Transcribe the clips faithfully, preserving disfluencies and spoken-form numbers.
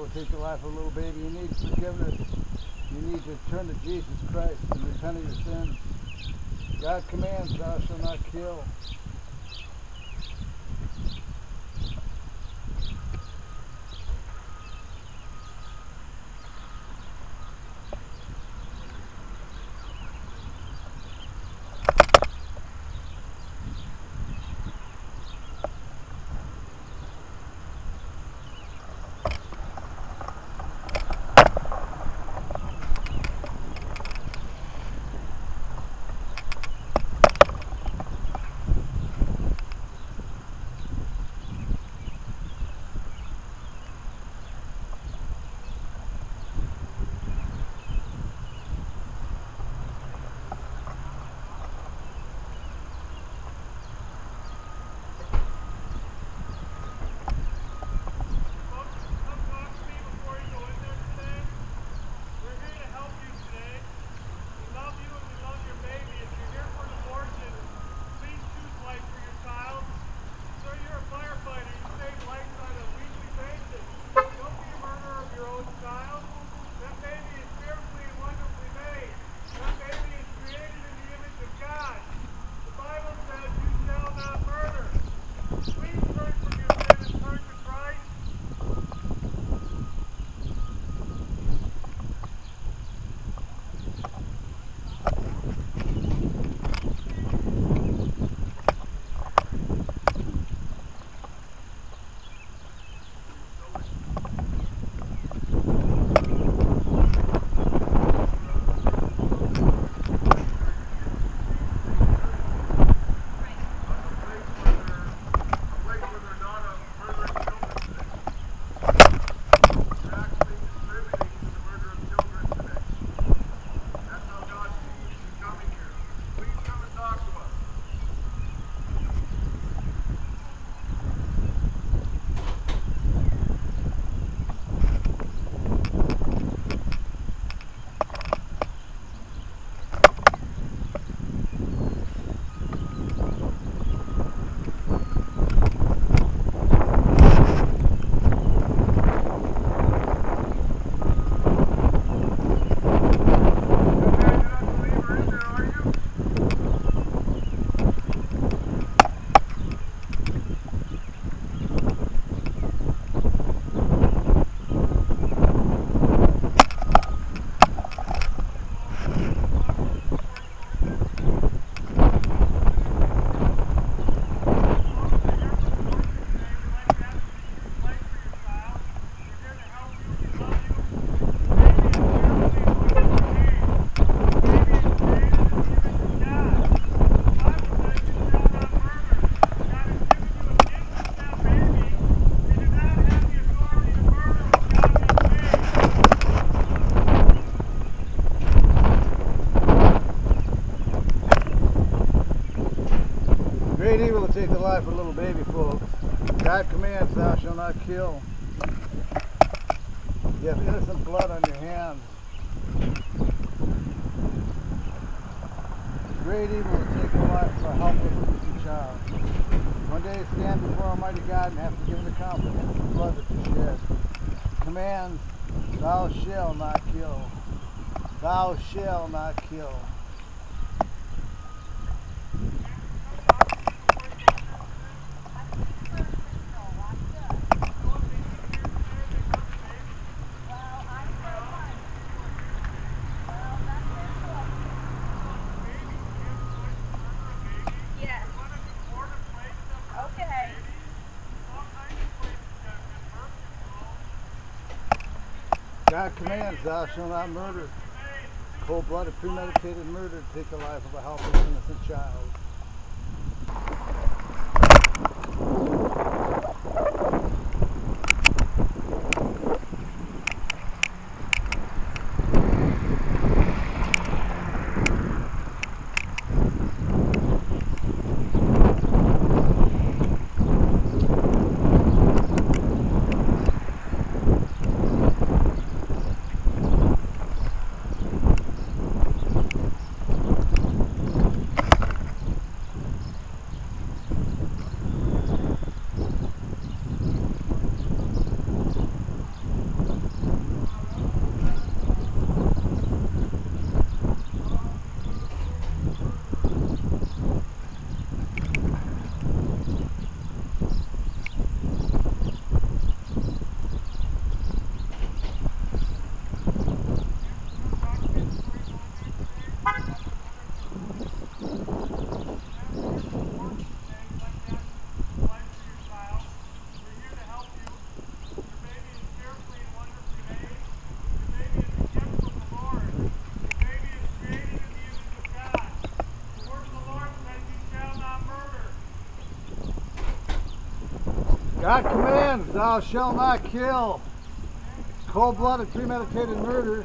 will take the life of a little baby. You need forgiveness. You need to turn to Jesus Christ and repent of your sins. God commands, thou shalt not kill. Great evil will take the life of a little baby, folks. God commands, thou shalt not kill. You have innocent blood on your hands. Great evil will take the life of a helpless, innocent child. One day stand before Almighty God and have to give an account for the innocent blood that you shed. Commands, thou shalt not kill. Thou shalt not kill. God commands, thou shalt not murder. Cold-blooded, premeditated murder to take the life of a helpless, innocent child. God commands, thou shalt not kill. Cold-blooded, premeditated murder.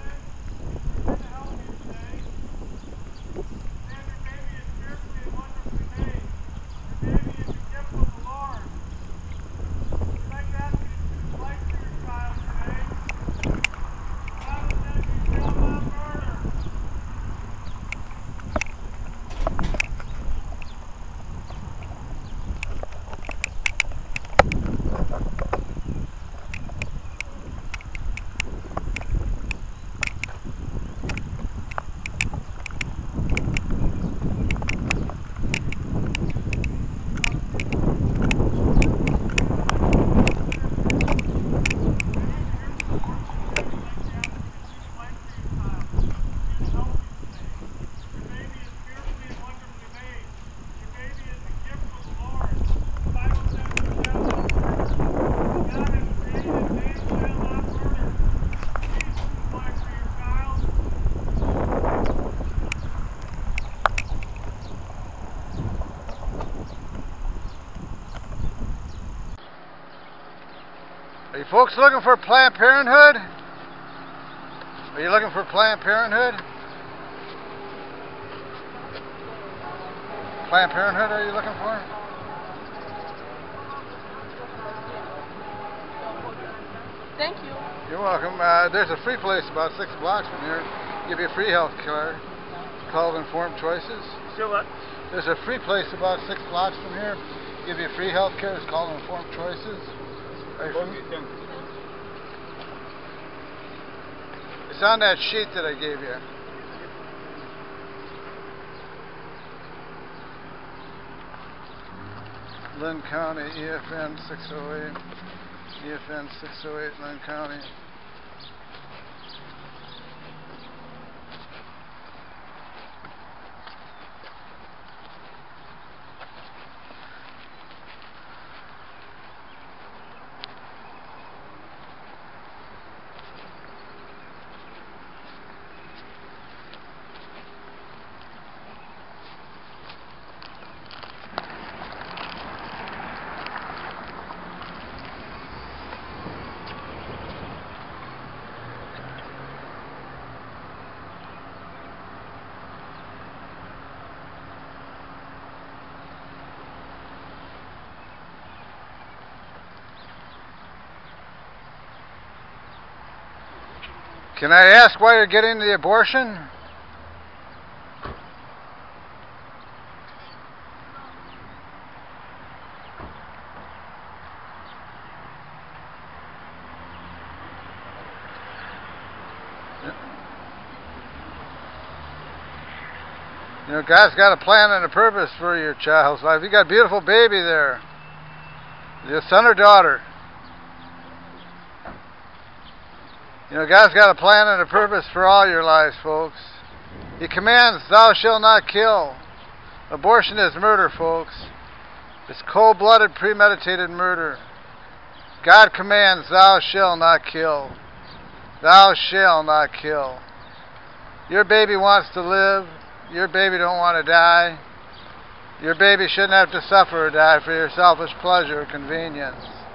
Are you folks looking for Planned Parenthood? Are you looking for Planned Parenthood? Planned Parenthood are you looking for? Thank you. You're welcome. Uh, there's a free place about six blocks from here. Give you a free health care called Informed Choices. So what? There's a free place about six blocks from here. Give you a free health care. It's called Informed Choices. Are you from? It's on that sheet that I gave you. Lynn County, E F N six oh eight, E F N six oh eight, Lynn County. Can I ask why you're getting the abortion? You know, God's got a plan and a purpose for your child's life. You got a beautiful baby there. Your son or daughter. You know, God's got a plan and a purpose for all your lives, folks. He commands, thou shalt not kill. Abortion is murder, folks. It's cold-blooded, premeditated murder. God commands, thou shalt not kill. Thou shalt not kill. Your baby wants to live. Your baby don't want to die. Your baby shouldn't have to suffer or die for your selfish pleasure or convenience.